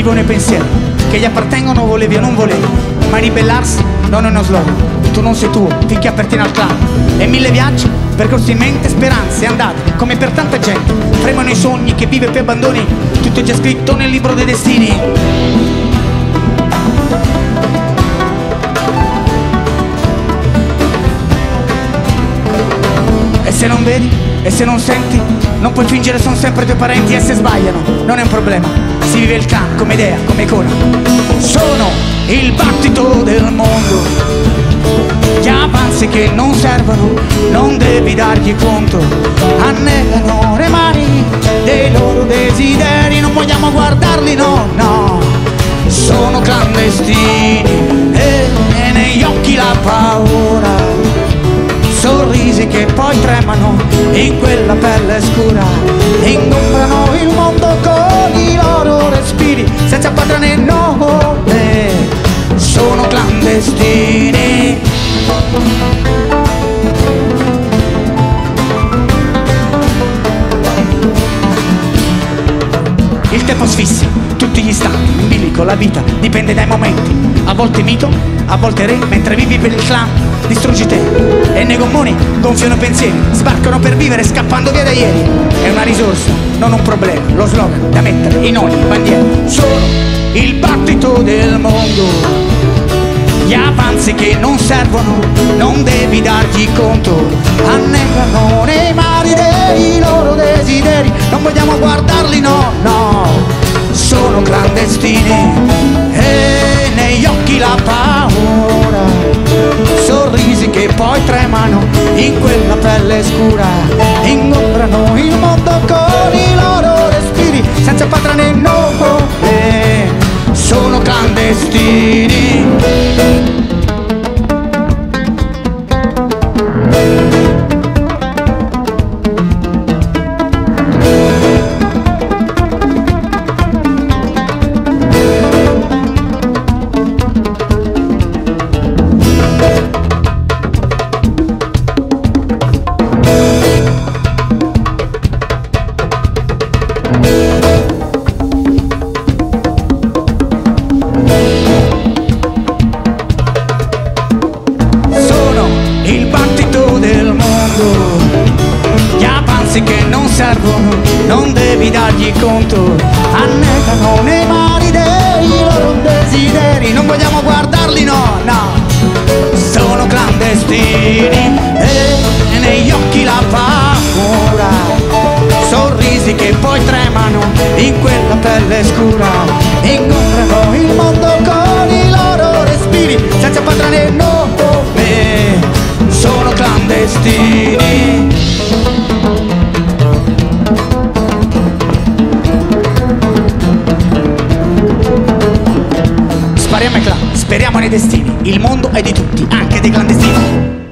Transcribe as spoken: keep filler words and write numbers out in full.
vivono i pensieri che gli appartengono, volevi o non volevi, ma ribellarsi non è uno slogan. Tu non sei tuo finché appartieni al clan. E mille viaggi, percorsi in mente, speranze andate come per tanta gente. Fremono i sogni che vive più abbandoni, tutto è già scritto nel libro dei destini. E se non vedi, e se non senti, non puoi fingere, sono sempre tuoi parenti. E se sbagliano, non è un problema, si vive il clan come idea, come icona. Sono il battito del mondo, gli avanzi che non servono, non devi dargli conto. Annegano le mani dei loro desideri, non vogliamo guardarli, no, no. Sono clandestini e negli occhi la paura, sorrisi che poi tremano in quella pelle scura, ingombrano il mondo con i loro respiri, senza padrone né nome, sono clandestini. Il tempo sfissi tutti gli istanti, in bilico la vita dipende dai momenti, a volte mito, a volte re, mentre vivi per il clan distruggi te. E nei gommoni gonfiano pensieri, sbarcano per vivere scappando via da ieri. È una risorsa, non un problema, lo slogan da mettere in ogni bandiera. Sono il battito del mondo, gli avanzi che non servono, non devi dargli conto. Annegano nei mari dei loro desideri, non vogliamo guardarli, no, no. Sono clandestini e negli occhi la paura, sorrisi che poi tremano in quella pelle scura, ingombrano il mondo con i loro respiri, senza padrone né nome, sono clandestini. Il battito del mondo, gli avanzi che non servono, non devi dargli conto. Annegano nei mari dei loro desideri, non vogliamo guardarli, no, no. Sono clandestini e negli occhi la paura, sorrisi che poi tremano in quella pelle scura, ingombrano il mondo con i loro respiri, senza padrone né nome, sono clandestini. Spariamo ai clan, speriamo nei destini, il mondo è di tutti, anche dei clandestini.